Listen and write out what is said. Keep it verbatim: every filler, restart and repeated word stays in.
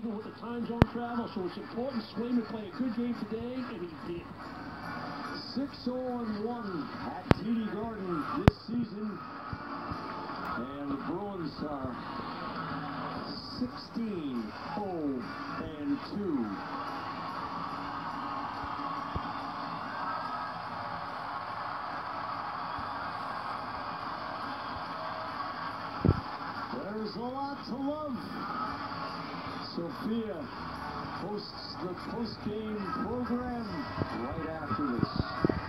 even with the time zone travel, so it's important Swayman play a good game today, and he did. six oh one at T D Garden this season, and the Bruins are sixteen oh two. There's a lot to love. Sophia hosts the post-game program right after this.